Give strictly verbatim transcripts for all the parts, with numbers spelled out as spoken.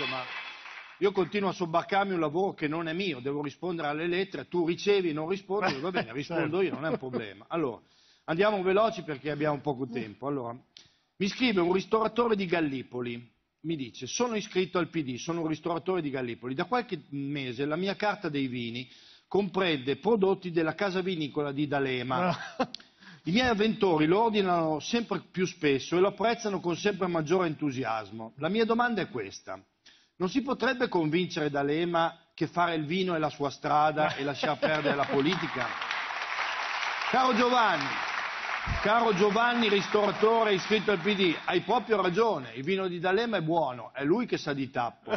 scusa, ma io continuo a sobbarcarmi un lavoro che non è mio, devo rispondere alle lettere, tu ricevi, non rispondi, va bene, rispondo io, non è un problema. Allora, andiamo veloci perché abbiamo poco tempo. Allora, mi scrive un ristoratore di Gallipoli, mi dice, sono iscritto al P D, sono un ristoratore di Gallipoli, da qualche mese la mia carta dei vini comprende prodotti della casa vinicola di D'Alema. I miei avventori lo ordinano sempre più spesso e lo apprezzano con sempre maggiore entusiasmo. La mia domanda è questa: non si potrebbe convincere D'Alema che fare il vino è la sua strada e lasciar perdere la politica? Caro Giovanni, caro Giovanni ristoratore iscritto al P D, hai proprio ragione, il vino di D'Alema è buono, è lui che sa di tappo.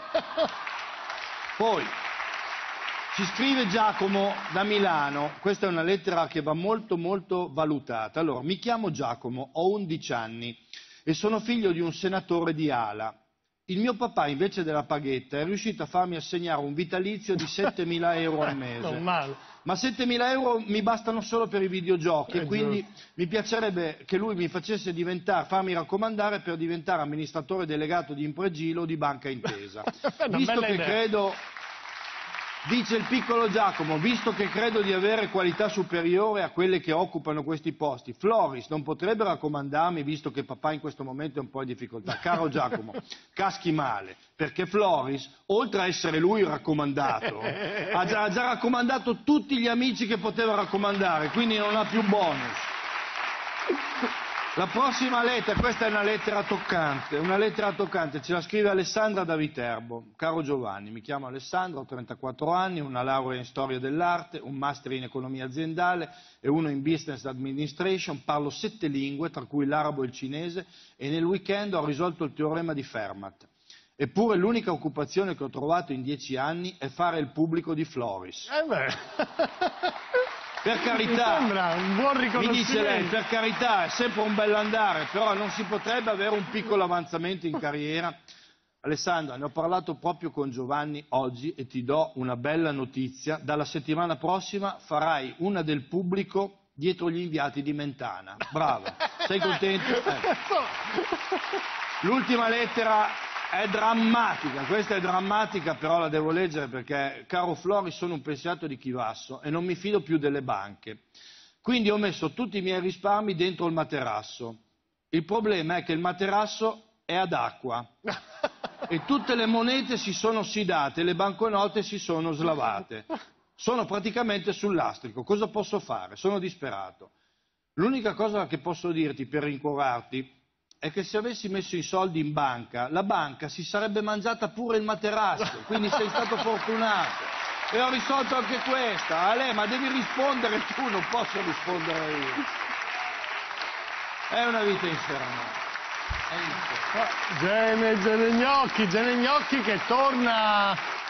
Poi ci scrive Giacomo da Milano, questa è una lettera che va molto molto valutata. Allora, mi chiamo Giacomo, ho undici anni e sono figlio di un senatore di Ala. Il mio papà invece della paghetta è riuscito a farmi assegnare un vitalizio di settemila euro al mese. Non male. Ma settemila euro mi bastano solo per i videogiochi e quindi giusto. Mi piacerebbe che lui mi facesse diventare, farmi raccomandare per diventare amministratore delegato di Impregilo o di Banca Intesa. Visto che idea. credo... Dice il piccolo Giacomo, visto che credo di avere qualità superiore a quelle che occupano questi posti, Floris non potrebbe raccomandarmi, visto che papà in questo momento è un po' in difficoltà. Caro Giacomo, caschi male, perché Floris, oltre a essere lui il raccomandato, ha già, ha già raccomandato tutti gli amici che poteva raccomandare, quindi non ha più bonus. La prossima lettera, questa è una lettera toccante, una lettera toccante, ce la scrive Alessandra da Viterbo. Caro Giovanni, mi chiamo Alessandra, ho trentaquattro anni, una laurea in storia dell'arte, un master in economia aziendale e uno in business administration, parlo sette lingue, tra cui l'arabo e il cinese, e nel weekend ho risolto il teorema di Fermat. Eppure l'unica occupazione che ho trovato in dieci anni è fare il pubblico di Floris. Eh beh. Per carità, mi sembra un buon riconoscimento. Mi dice lei, per carità, è sempre un bell'andare, però non si potrebbe avere un piccolo avanzamento in carriera? Alessandra, ne ho parlato proprio con Giovanni oggi e ti do una bella notizia. Dalla settimana prossima farai una del pubblico dietro gli inviati di Mentana. Brava, sei contento? Eh. L'ultima lettera è drammatica, questa è drammatica, però la devo leggere perché, caro Flori, sono un pensionato di Chivasso e non mi fido più delle banche. Quindi ho messo tutti i miei risparmi dentro il materasso. Il problema è che il materasso è ad acqua e tutte le monete si sono ossidate, le banconote si sono slavate. Sono praticamente sul lastrico. Cosa posso fare? Sono disperato. L'unica cosa che posso dirti per rincuorarti è che se avessi messo i soldi in banca, la banca si sarebbe mangiata pure il materasso, quindi sei stato fortunato. E ho risolto anche questa. Ale, ma devi rispondere tu, non posso rispondere io. È una vita infernale. È infernale. Gene, Gene Gnocchi, Gene Gnocchi che torna